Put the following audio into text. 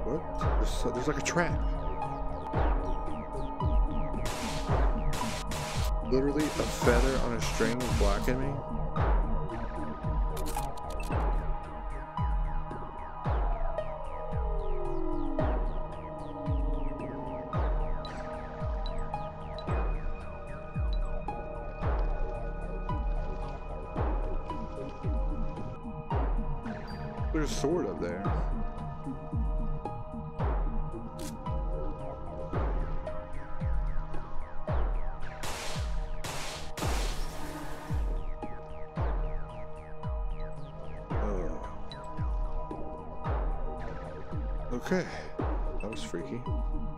What? There's like a trap. Literally a feather on a string is blocking me. There's a sword up there. Oh. Okay. That was freaky.